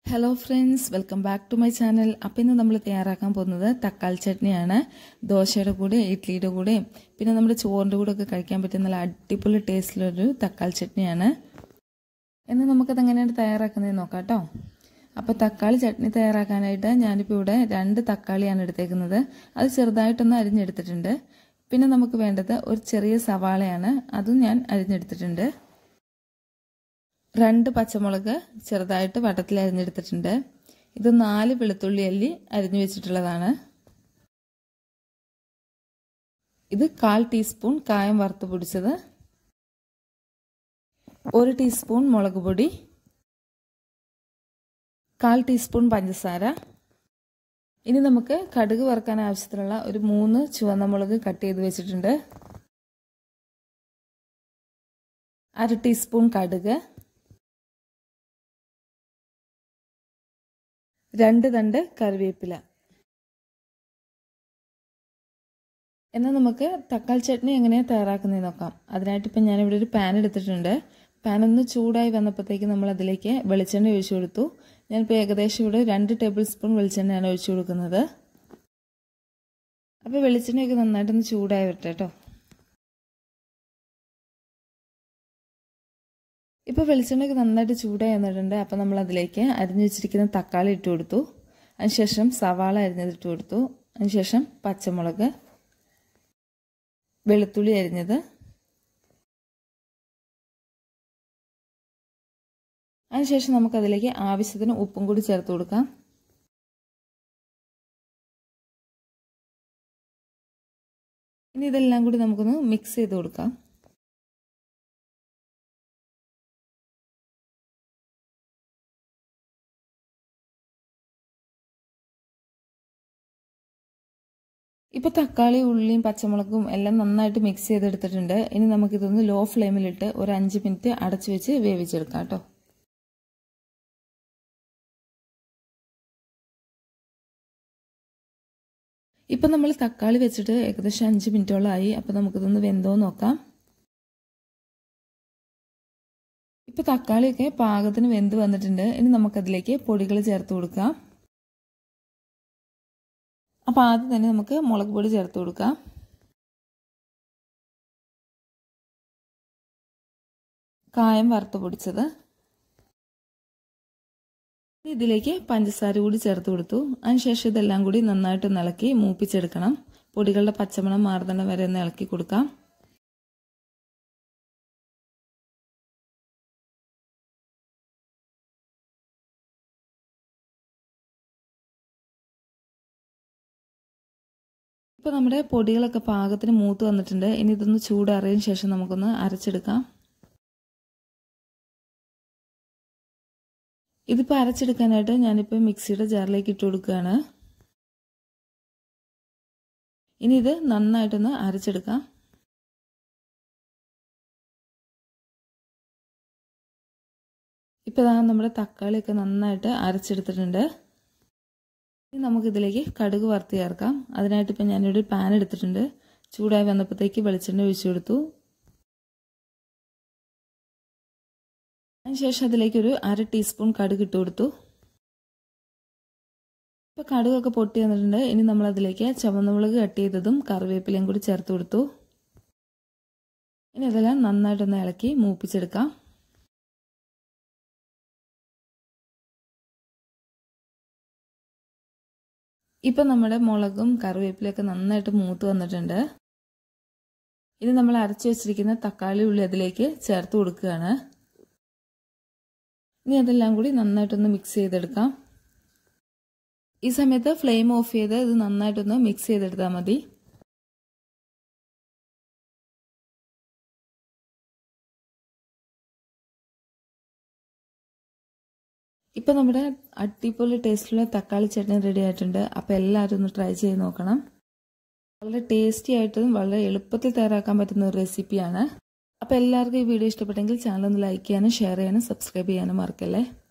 Hello friends, welcome back to my channel. അപ്പോൾ ഇന്ന് നമ്മൾ തയ്യാറാക്കാൻ പോകുന്നത് തക്കാളി ചട്നിയാണ്. ദോശയുടെ കൂടെ, ഇഡ്ലിയുടെ കൂടെ, പിന്നെ നമ്മുടെ ചോറിന്റെ കൂടെ ഒക്കെ കഴിക്കാൻ പറ്റുന്ന നല്ല അടിപൊളി ടേസ്റ്റിലുള്ള ഒരു തക്കാളി ചട്നിയാണ്. ഇന്ന് നമുക്ക് അത് എങ്ങനെയാണ് തയ്യാറാക്കുന്നത് നോക്കാം ട്ടോ. അപ്പോൾ തക്കാളി ചട്നി തയ്യാറാക്കാനായിട്ട് ഞാനിപ്പോൾ ഇവിടെ 2 തക്കാളിയാണ് എടുത്തേക്കുന്നത്. അത് ചെറുതായിട്ടൊന്ന് അരിഞ്ഞെടുത്തിട്ടുണ്ട്. പിന്നെ നമുക്ക് വേണ്ടത് ഒരു ചെറിയ സവാളയാണ്. അതും ഞാൻ അരിഞ്ഞെടുത്തിട്ടുണ്ട്. 2 പച്ചമുളക് ചെറുതായിട്ട് വട്ടത്തിൽ അരിഞ്ഞെടുത്തിട്ടുണ്ട്. ഇത് 4 വെളുത്തുള്ളി അല്ലി അരിഞ്ഞു വെച്ചിട്ടുള്ളതാണ്. ഇത് 1/4 ടീസ്പൂൺ കായം വറുത്ത് പൊടിച്ചത്, 1 ടീസ്പൂൺ മുളക് പൊടി, 1/4 ടീസ്പൂൺ പഞ്ചസാര. ഇനി നമുക്ക് കടുക് വറുക്കാൻ ആവശ്യത്തിനുള്ള ഒരു 3 ചുവന്ന മുളക് കട്ട് ചെയ്ത് വെച്ചിട്ടുണ്ട്, 1/2 ടീസ്പൂൺ കടുക്, 2 തണ്ട് കറിവേപ്പില. എന്നാൽ നമുക്ക് തക്കാളി ചട്നി എങ്ങനെയാണ് തയ്യാറാക്കുന്നത് നോക്കാം. അതിനായിട്ട് ഇപ്പം ഞാനിവിടെ ഒരു പാൻ എടുത്തിട്ടുണ്ട്. പാൻ ഒന്ന് ചൂടായി വന്നപ്പോഴത്തേക്ക് നമ്മൾ അതിലേക്ക് വെളിച്ചെണ്ണ ഒഴിച്ചു കൊടുത്തു. ഞാനിപ്പോൾ ഏകദേശം ഇവിടെ 2 ടേബിൾ സ്പൂൺ വെളിച്ചെണ്ണയാണ് ഒഴിച്ചു കൊടുക്കുന്നത്. അപ്പോൾ വെളിച്ചെണ്ണയൊക്കെ നന്നായിട്ടൊന്ന് ചൂടായി വരട്ടെ കേട്ടോ. ഇപ്പോൾ വെളിച്ചെണ്ണയൊക്കെ നന്നായിട്ട് ചൂടായി വന്നിട്ടുണ്ട്. അപ്പോൾ നമ്മൾ അതിലേക്ക് അരിഞ്ഞു വെച്ചിരിക്കുന്ന തക്കാളി ഇട്ട് കൊടുത്തു. അതിനുശേഷം സവാള അരിഞ്ഞത് ഇട്ട് കൊടുത്തു. അതിനുശേഷം പച്ചമുളക്, വെളുത്തുള്ളി അരിഞ്ഞത്, അതിനുശേഷം നമുക്കതിലേക്ക് ആവശ്യത്തിന് ഉപ്പും കൂടി ചേർത്ത് കൊടുക്കാം. ഇനി ഇതെല്ലാം കൂടി നമുക്കൊന്ന് മിക്സ് ചെയ്ത് കൊടുക്കാം. ഇപ്പോൾ തക്കാളി, ഉള്ളിയും പച്ചമുളകും എല്ലാം നന്നായിട്ട് മിക്സ് ചെയ്തെടുത്തിട്ടുണ്ട്. ഇനി നമുക്കിതൊന്ന് ലോ ഫ്ലെയിമിലിട്ട് ഒരു 5 മിനിറ്റ് അടച്ചു വെച്ച് വേവിച്ചെടുക്കാം കേട്ടോ. ഇപ്പം നമ്മൾ തക്കാളി വെച്ചിട്ട് ഏകദേശം 5 മിനിറ്റോളമായി. അപ്പോൾ നമുക്കിതൊന്ന് വെന്തോ നോക്കാം. ഇപ്പോൾ തക്കാളിയൊക്കെ പാകത്തിന് വെന്ത് വന്നിട്ടുണ്ട്. ഇനി നമുക്കതിലേക്ക് പൊടികൾ ചേർത്ത് കൊടുക്കാം. അപ്പോൾ ആദ്യം തന്നെ നമുക്ക് മുളക് പൊടി ചേർത്ത് കൊടുക്കാം. കായം വറുത്ത് പൊടിച്ചത്, ഇതിലേക്ക് പഞ്ചസാര കൂടി ചേർത്ത് കൊടുത്തു. അതിനുശേഷം ഇതെല്ലാം കൂടി നന്നായിട്ട് ഇളക്കി മൂപ്പിച്ചെടുക്കണം. പൊടികളുടെ പച്ചമണം മാറുന്ന വരെ ഒന്ന് ഇളക്കി കൊടുക്കാം. ഇപ്പോൾ നമ്മുടെ പൊടികളൊക്കെ പാകത്തിന് മൂത്ത് വന്നിട്ടുണ്ട്. ഇനി ഇതൊന്ന് ചൂടാറിയതിന് ശേഷം നമുക്കൊന്ന് അരച്ചെടുക്കാം. ഇതിപ്പോൾ അരച്ചെടുക്കാനായിട്ട് ഞാനിപ്പോൾ മിക്സിയുടെ ജാറിലേക്ക് ഇട്ട് കൊടുക്കുകയാണ്. ഇനി ഇത് നന്നായിട്ടൊന്ന് അരച്ചെടുക്കാം. ഇപ്പോൾ നമ്മുടെ തക്കാളിയൊക്കെ നന്നായിട്ട് അരച്ചെടുത്തിട്ടുണ്ട്. ഇനി നമുക്കിതിലേക്ക് കടുക് വറുത്ത് ചേർക്കാം. അതിനായിട്ട് ഇപ്പം ഞാനിവിടെ ഒരു പാൻ എടുത്തിട്ടുണ്ട്. ചൂടായി വന്നപ്പോഴത്തേക്ക് വെളിച്ചെണ്ണ ഒഴിച്ചു കൊടുത്തു. അതിനുശേഷം അതിലേക്ക് ഒരു 1/2 ടീസ്പൂൺ കടുക് ഇട്ട് കൊടുത്തു. ഇപ്പോൾ കടുകൊക്കെ പൊട്ടി വന്നിട്ടുണ്ട്. ഇനി നമ്മൾ അതിലേക്ക് ചുവന്നമുളക് കട്ട് ചെയ്തതും കറിവേപ്പിലയും കൂടി ചേർത്ത് കൊടുത്തു. ഇനി ഇതെല്ലാം നന്നായിട്ടൊന്ന് ഇളക്കി മൂപ്പിച്ചെടുക്കാം. ഇപ്പം നമ്മുടെ മുളകും കറിവേപ്പിലയൊക്കെ നന്നായിട്ട് മൂത്ത് വന്നിട്ടുണ്ട്. ഇനി നമ്മൾ അരച്ചു വെച്ചിരിക്കുന്ന തക്കാളി, ഉള്ളി അതിലേക്ക് ചേർത്ത് കൊടുക്കുകയാണ്. ഇനി അതെല്ലാം കൂടി നന്നായിട്ടൊന്ന് മിക്സ് ചെയ്തെടുക്കാം. ഈ സമയത്ത് ഫ്ലെയിം ഓഫ് ചെയ്ത് ഇത് നന്നായിട്ടൊന്ന് മിക്സ് ചെയ്തെടുത്താൽ മതി. ഇപ്പോൾ നമ്മുടെ അടിപൊളി ടേസ്റ്റിലുള്ള തക്കാളി ചട്നി റെഡി ആയിട്ടുണ്ട്. അപ്പോൾ എല്ലാവരും ഒന്ന് ട്രൈ ചെയ്ത് നോക്കണം. വളരെ ടേസ്റ്റി ആയിട്ടും വളരെ എളുപ്പത്തിൽ തയ്യാറാക്കാൻ പറ്റുന്ന ഒരു റെസിപ്പിയാണ്. അപ്പോൾ എല്ലാവർക്കും ഈ വീഡിയോ ഇഷ്ടപ്പെട്ടെങ്കിൽ ചാനൽ ഒന്ന് ലൈക്ക് ചെയ്യാനും ഷെയർ ചെയ്യാനും സബ്സ്ക്രൈബ് ചെയ്യാനും മറക്കല്ലേ.